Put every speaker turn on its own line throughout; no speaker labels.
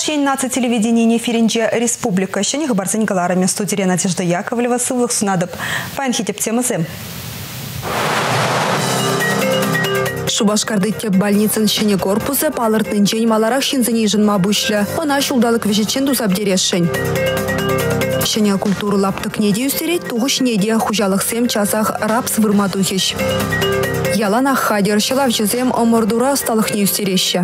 Шень наци телевидение Ференче Республика. Шень хабарцы Николарами студия Надежда Яковлева сывлых сунадып. Панхитеп темасы.
Шубашкарды теп больницын шене корпусы палыртын жень маларах шинзыне жынма бұшлы. Она шулдалық вежечен дузабдерешшін. Шене культуру лаптық неде үстерет, туғыш неде хужалық сем часах рапс вырматухеш. Ялана хадер шылав жезем омордура сталық не үстереші.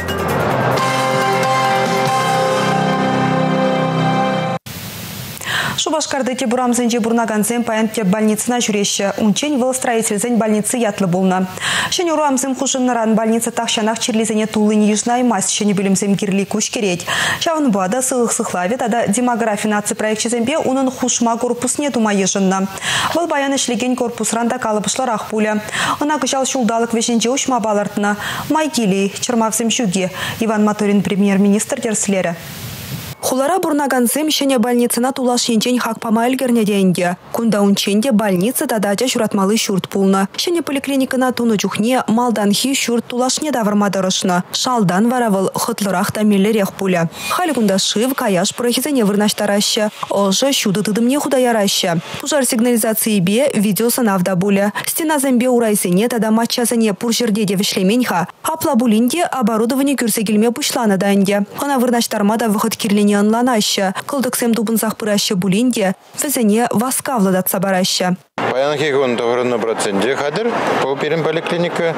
Шубашкарды те бурамзынже бурнаганзем паянтте больницына жүреші. Унчень вылыстроительзен больницы ятлы болна. Шен урамзым хушыннаран больница тақшанақ черлезене тулыне южнаймас. Шен білімзем кирли күш керет. Шавын бада сылық сықлавет, ада демография наци проектчезембе унын хушма корпусне тума ежынна. Бұл баян ішлеген корпусранда калыбышлар ақпуля. Она кышал шулдалық вешенже ұшма балартына. Майкили, Чермавзем шуге. Иван Моторин премьер-министр дерслері.
Хулара бурнаганзем шене больницына тулаш енчен хакпама әлгерне дейінге. Кунда унченде больница тадача шуратмалы шурт пулна. Шене поликлиникана туну чухне малданхи шурт тулашне давырмадырышны. Шалдан варавыл хытлырах тамеллерех пуля. Халі кунда шив каяш прохизене вырнаштараща. Ожы шуды тыдымне худаяраща. Пужар сигнализации бе видеосынавда буля. Стена зембе урайсене тада матчасыне пуржерде вишлеменха. Апла булинде оборудование кюрсегельме пушланы дайынге. Она вырнаштармада выход кирлене онланаща. Кылдыксем дубынсақ пыраща булинде. Візіне васка владатса бараща.
Паянки он 90% хадыр. По перен поликлиника.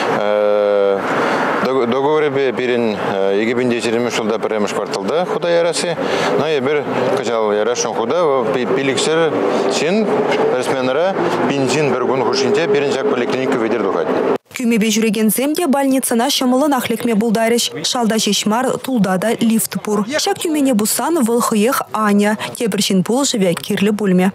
Договоры перен егибинде черемеш жылда піремеш кварталда худа ярасы. На ебір качал ярашын худа. Пиликсер сен ресменера бензин бір күн хушинте перен жак поликлиника ведер духать.
Күмебе жүреген земде больницына шамылын ахлекме булдарыш. Шалда шешмар тулдада лифт пур. Шак күмене бусан вылхыех Аня. Тебіршін пул живе кирлі бульме.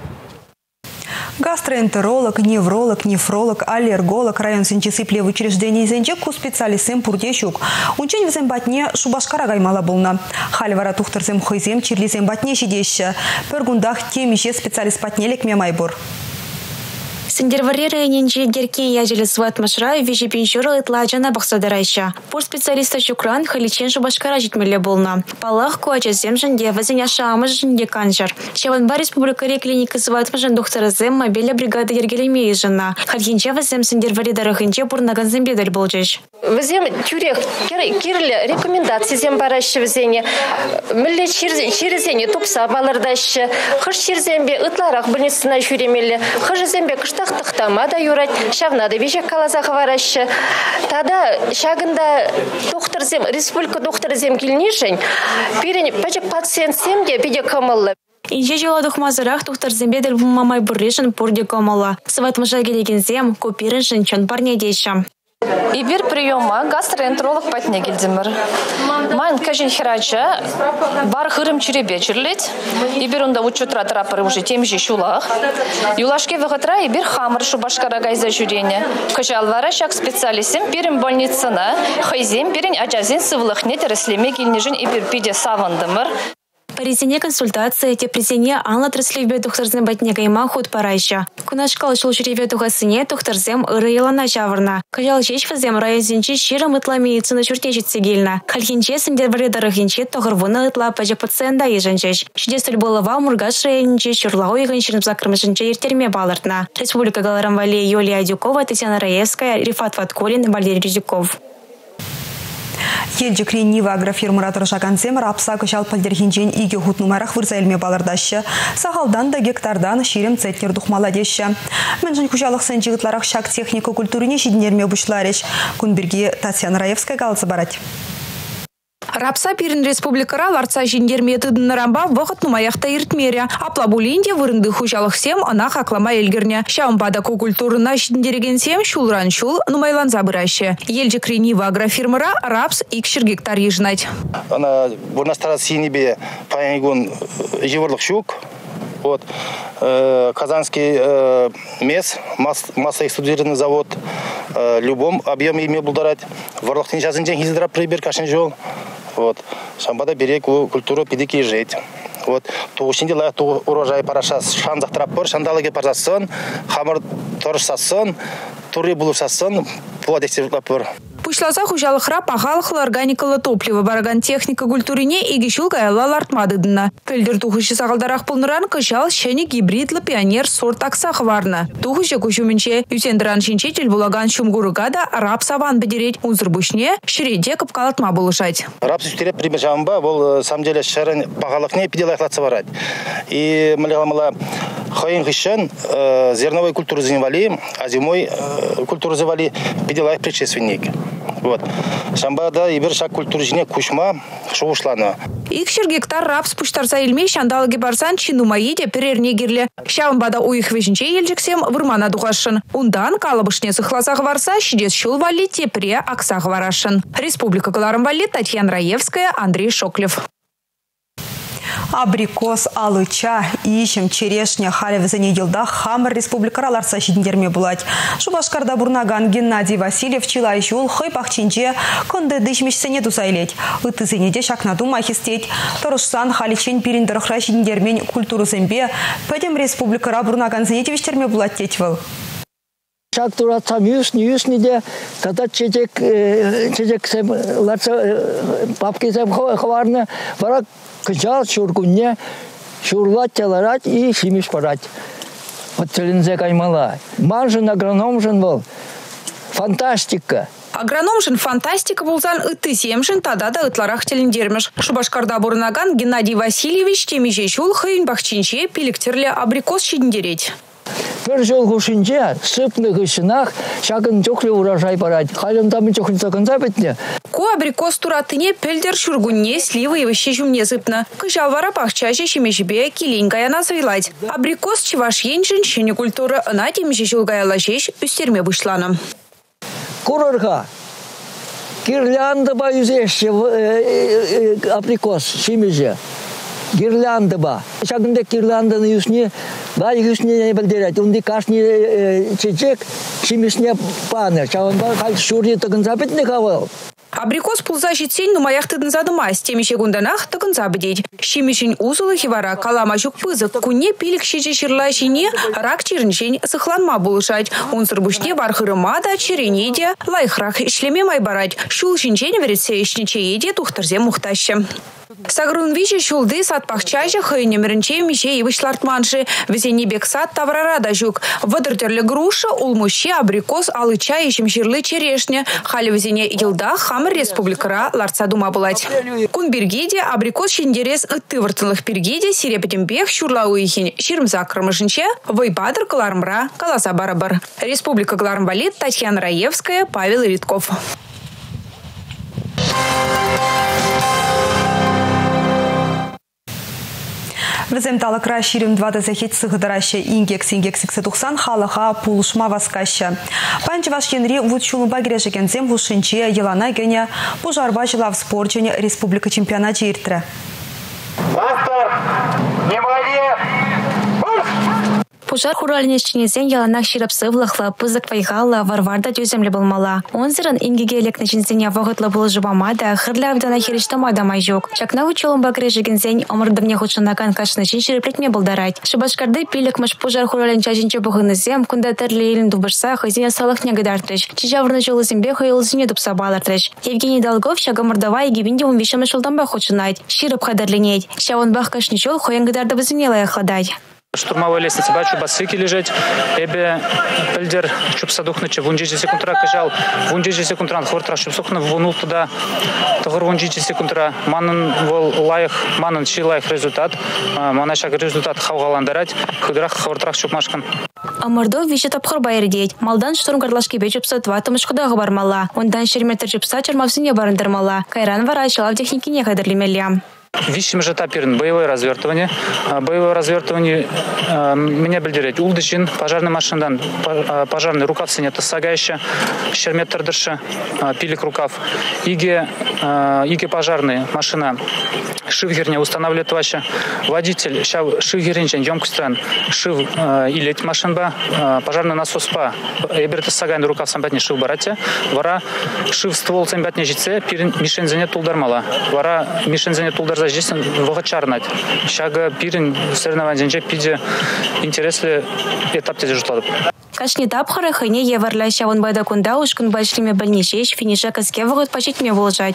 Гастроэнтеролог, невролог, нефролог, аллерголог, район сенчесыпле в учреждении зенчек ку специалистым пурдещук. Унчень в зембатне Шубашкара гаймала болна. Хальвара тухтарзем хойзем чирли зембатне шидеща. Пергундах темище специалист патнелек мемайбур.
Сендерварера нинчи геркен яжели сват машра вижи пинчура итладжана бахсадарайша. Пур специалиста Чукран халичен Шубашкара житмеле болна. Палах куача земжанде вазеня шамыш жинде канжар. Шеванба республикаре клиника сват машан духтаразем мобиля бригада ергелеме ежана. Хальхинча вазем сендерварера рахинче пурнаган зембедель болжеш.
Вазем тюрех кирле рекомендации зембараща вазене. Милле чирзене тупса балардаща. Хаш чирзембе итларах больницына жүремеле. Хаш зембе кыштах тахтамада юрать, шавнада бежек калазах вараща. Тада шагында докторзем, республика докторзем килнишень, пирень пачек пациент семге биде камалла.
Инже жила духмазарах докторзембедель мамай буррешен пурде камалла. Сват мажа келегензем купирен шинчан парне дейша.
Ибир приема гастроэнтеролог патнегельдимер. Майн кажин хирача бар хырым чиребе чирлет. Ибир унда учетра трапары уже темжи шулах. Юлашке вагатра ибир хамыр Шубашкара гайза жюрене. Кажалвара шак специалистим бирим больницына хайзем бирин аджазин сывлыхне тереслеме килнежин ибир пиде савандымыр.
Паризине консультация те призине анла траслевбе тухтарзем батнега има худ парайша. Кунашкал шул жюреве тухасыне тухтарзем ырыйлана жавырна. Кажал жеш вазем райзинчи ширым ытла медицина чуртежит сегельна. Хальхинче сендерваре дарахинче тоғырвуны ытла пажа пациента ежанчеш. Шидес үлболова мургаш районче чурлау егіншерім закрымышынче ертерме балыртна. Республика Галарамвале Юлия Дюкова, Татьяна Раевская, Рифат Ваткулин, Валерий Рюзюков.
Елжекри Нива агрофирмара тұршақансем рапса кышал пальдерхинчен иге хут нумарах вырза елме балырдашы. Сағалдан да гектардан ширим центнер дұхмала деші. Мәнжін күжалық сән жығытларақ шак техника культурине шидінерме бұшлареш. Күнберге Татьяна Раевская қалысы барад.
Рапса пирин республикара ларца жиндерме тыдынырамба вақыт нумаяқта иртмере. Аплабулинде вырынды хужалық сем ана хақлама елгерне. Шаумбада культурына жиндереген сем шулран шул нумайлан забыраще. Елжі кренива агрофирмара рапс икшір гектар ежнать.
Ана бурнастара синебе паянигун живорлық шук. Вот. Казанский мес, массоэкструдированный завод, любом объеме имел булдарать. Ворлықтың жазын жен хиздрап прибер кашын жол. Вот. Шамбада берек культуру педики жить. Вот. Туғышынде лайық урожай параша шан зақтырап бар, шандалыге парасын, хамыр торыш сасын, туры булып сасын, плодексер лапыр.
Пушласа хужалыхра пахалыхлы органикалы топливо бараган техника культурине игишул гайла артмадыдына. Пельдер тухыши сағалдарах пулныран кышал шәне гибридлы пионер сорт аксах варна. Тухыши кушумінче юсендіран шинчетел булаган шумгурыга да рап саван бедереть унзырбушне ширеде капкалатма булышать.
Рап сүстере пример жамба, бұл самом деле шарын пахалыхне пиделайхлатса барать. И мала хайын хышын зерновой культуры завали, а зимой культуры завали пиделайх предшественник. Вот. Шамбада и бершак культуржине кушма шоушлана.
Икшер гектар рапс пуштарса илме шандалыги барсан чинумаиде перерне гирле. Шамбада уих вежинче елжексем вырмана дугашын. Ундан калабышне сыхласах варса шидес шул вали тепре аксах варашын. Республика Галарым вали, Татьяна Раевская, Андрей Шоклев.
Абрикос, алыча, ишем, черешня, халев за неделда, хамыр республикара ларса шидендерме булать. Шубашкарда бурнаган Геннадий Васильев чила жул хой пахчинче конде дышмешсене тусайлеть. Утызенеде шакнаду махистеть. Торушсан халичен пириндерхра шидендермен культуру зембе. Пойдем республикара бурнаган зенетевиштерме булать тетьвал.
Шак туратсам юсниде, тогда чечек сем ларса папки сем хварна, варак кычал шургунне, шурлать теларать и шимиш парать. Вот целензе каймала. Манжин агрономжин был. Фантастика.
Агрономжин фантастика булзан ыты семжин тада да ытларах телендермеш. Шубашкарда бурнаган Геннадий Васильевич темиже шул хыйн бахчинче пиликтерле абрикос шидендереть.
Бір жол ғушынче сыпны ғышынақ шағын жоқлы урожай барады. Халым тамын жоқын сақынса бітне.
Ко абрикос туратыне пельдер шургунне сливы евыще жумне сыпны. Кыжал вара пахчаже шемешебе килень гаяна свайлать. Абрикос чеваш еншін шене культуры ына темеше жол гаяла жеш үстерме бұшланы.
Курорға гирлянда ба юзеші абрикос шемеше. Гирлянда ба. Шағында гирлянданы юсне бай юсне не білдерет. Онды кашни чечек шемешне паны. Шағында қал шурне тұғынса бітне қавал.
Абрикос пулза житсен нумаях тыдын задымас, темеше гунданах тыгын забыдеть. Шимешень узулы хивара калама жук пызык, куне пилик шече ширла шине рак черншень сыхланма булышать. Он сырбушне вархырыма да черенеде лайхрах шлеме майбарать. Шул шинчень веретсе ишнече еде тухтырзе мухтаще. Сагрун вище шулды сад пахчаже хыйнемерінче мише и вышлартманши. Везене бек сад таврара да жук. Выдыртерлі груша, улмуще, абрикос, алыча и шимширлы черешня. Хали везене елда хамыр республикара ларца дума булать. Кун бергеде абрикос шиндерес ыты выртынлых бергеде сирепетем бех шурла уихин. Ширмза кырмышынче вайбадыр калармра каласа барабар. Республика Галарым вали, Татьяна Раевская, Павел Ритков.
Візем талықра ширим 20 захет сығыдырашы ингекс-ингексіксі тұқсан халыға пулышма васкашы. Панчы вашкенри вұтшулыба кережігензем вұшынче елана гене пұжарба жылав спорт және республика чемпионат жертірі.
Пожар хуральнешчинезен яланах ширапсы влахла пызык вайгала варварда дюземле болмала. Он зырын ингегелек начинзене вағытлы бұл жыбама да хырля авдана херештама да майжок. Чакна учелым багрежігензен омырдывне худшынакан кашнычин ширеплетме болдарать. Шыбашкарды пилікмыш пожар хуралинча жинче бұғынызем, күнда тәрлі елін дубырса хызіне салық негадартыш. Чижаврны жолы зембе хойылзіне дупса балартыш. Евгений Долгов шагамырдава и гибинде он вишамы шылдамба худшынать. Ширып хадарлинеть. Шавон бах кашничол хоянгадарды вызіне лаяхладать.
Штурмовой лестницы бачу басыки лежать, эбе пельдер чупса духныча, вунджиджи секундра кажал, вунджиджи секундран хвортра чупсухна вунул туда, тогор вунджиджи секундра, манын вол лайх, манын чи лайх результат, манашак результат хавгаландарать, худрах хвортрах чупмашкан.
Амардов вишет апхыр байырдеть. Малдан штурм карлашки бе чупса тватымышкуда бармала. Ондан шерметр чупса чермавсыне барындырмала. Кайран вара чалав техники не кадрлимелия.
Вищим же тапирн боевое развертывание. Боевое развертывание меня бельдерет. Улдычин, пожарный машиндан, пожарный рукав синета сагающая, шерметр дырша, пилик рукав. Иге пожарный машина шивгерне устанавливает ваша водитель, шивгеренчен емкостен шив илет машинба, пожарный насос па, еберте сагайн рукав самбатне шив барате, вара шив ствол самбатне жице, пирин мишензене тулдармала, вара мишензене тулдарза жесен вогачарнать, шага пирин соревнованиенче пиде интересли этап теде жутладып.
Кашни тапхары хайне еварля шавын байда кунда ушкун башлиме больничеш финиша каске вогот почетме волжать.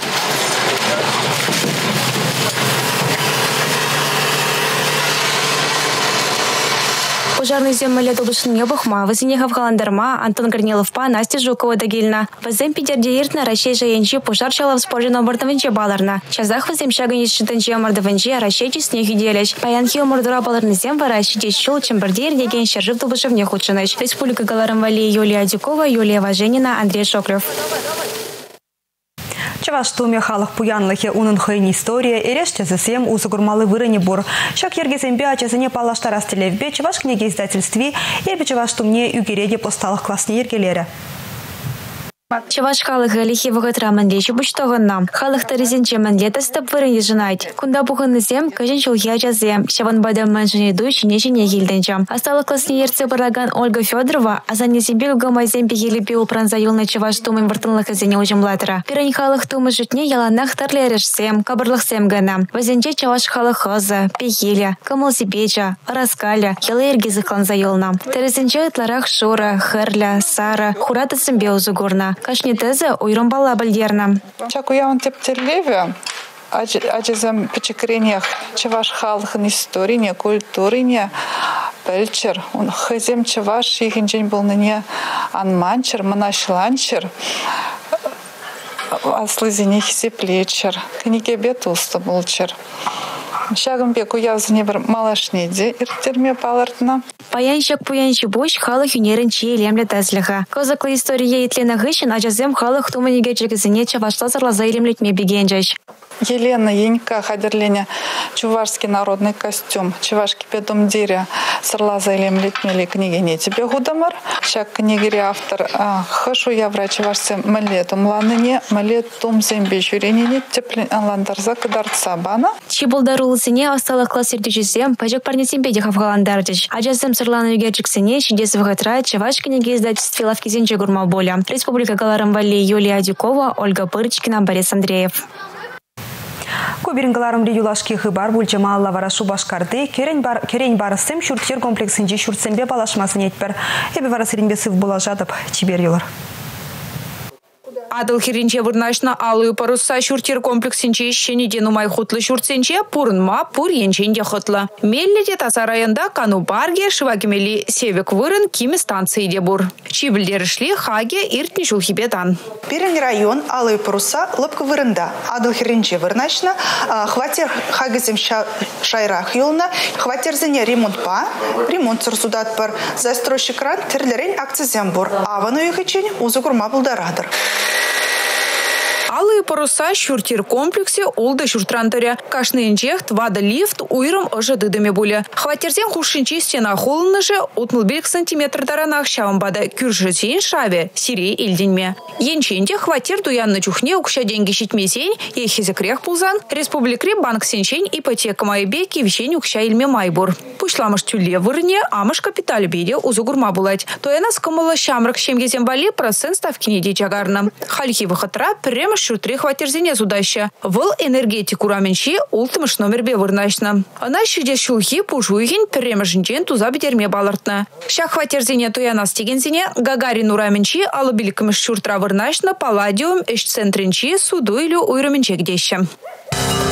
Пожарный земля добышын ебахма, вазинеха в Галандарма, Антон Корнилов-па, Настя Жукова дагильна. Вазем пидердеиртна, Рашей Жаенчи, пожарчала в споржена мордовенче баларна. Чазах вазем шаганис шитанче мордовенче, Рашейчи снег юделяч. Паянхи мордора баларны зем, Варашичи щел, Чембардир, Деген Шержив добышевне худшинач. Республика Галарамвали, Юлия Дюкова, Юлия Важенина, Андрей Шоклев.
Чаваштуме халық пуянлыхе унын хыйн история, эреште зесем узыгурмалы вырыне бур. Шак ергезембе ачазыне палаштарас телевбе Чаваш книги издательстви, эбе Чаваштумне югереде посталых классне ергелері.
Чаваш халық лихи вғытра мәнлеші бұштығынна. Халық таризенче мәнлеті стып вырын ежінайд. Кунда бұғынны зем, көжін шулхия жазем. Шаван бада мәншіне душ, нешіне елденчам. Асталық классне ерце бараган Ольга Федорова, азане зембе угамай зембе еліпе упранза юлны Чаваш тумын вартынлық азене ужымлатыра. Пирань халық тумы жутне яланах тарлерешсем, кабырлық сем гана. Вазенче Чаваш халық хоза, пехеля, камылси печа, раскаля, ялы ергезі кланза юлна. Таризенче ытларах Шура, Херля, Сара, хураты зембе узугурна. Кашни тезе уйрымбала бальдерна.
Чакуяун тептерлеве, аджезем печекрениях Чаваш халхын историне, культурине, пельчер. Он хазем Чаваш ихинчень был на не анманчер, манашланчер, аслызинех сеплечер, книге бетулста булчер. Шагам беку языне бір малашнеде иртерме палартна.
Паянщик пуянщи буш халық юнеренчи елемле тәзліға. Козаклы история етлені ғышын ажазем халық туманиге чекізіне Чавашта зарлаза елемлетме бігенжаш.
Елена Янька хадерлене чувашский народный костюм. Чувашки педом дире сарлаза елемлетмели книгине тебе гудамар. Шак книгире автор хашу явра чувашцы малетум ланыне, малетум зембе жюренине теплен анландарза кадарца бана.
Чибулдарулысыне осталых класс ирдюжизем, пажак парнесем бедеха в Галандардыш. Ажазем сырланы югерчиксыне, чидес вғытра, Чаваш книги издательстве лавкизенче гурма боля. Республика Галарамвали, Юлия Дюкова, Ольга Пырочкина, Борис Андреев.
Куберингаларым юлашки хыбар бульчама алла варашу башкарды, керень барысым шуртер комплексинче шуртсембе балашмасын етпер. Эбе варасыринбе сыв бола жадып, чибер юлар.
Адыл херенче вырнашна алую паруса шуртер комплексинче шенеден умай хутлы шуртсенче пурынма пур енченде хутлы. Мелледе таса районда кану барге шывакемели севек вырын кими станции де бур. Чибілдерішли хаге иртни шулхибетан.
Перен район алую паруса лыпка вырында. Адыл херенче вырнашна хватер хагезем шайрах юлна хватерзене ремонтпа, ремонт сырсудат пар. Застройщик ран терлерен акцизем бур. Авану юхичень узугурма булдарадыр.
Алые паруса шуртир комплексе олды шуртранторя. Кашнынчех твада лифт уйрым ожы дыдыме буле. Хватерзен хушинчи стена холыны же утмылбек сантиметр таранах шавамбада кюржетень шаве сирей ильденьме. Енченде хватер дуянны чухне укша деньги щитмесень, ехизекрех пулзан, республикре банк сенчень ипотека майбе кивчень укша ильме майбур. Пушламыш тюле вырне, амыш капиталь беде узугурма булать. То я нас камыла шамрак щемгезем бали процент ставки не дичагарна. Хальхи выхотра прямо шутри хватерзене зудаща. Выл энергетику раменчи ултымыш номер бе вырнашна. Она щиде шулхи пужуйхин прямо жинчен туза бедерме балартна. Ща хватерзене то я нас тегензене Гагарину раменчи алыбиликымыш шуртра вырнашна палладиум эш центринчи суду или уйраменчек деща.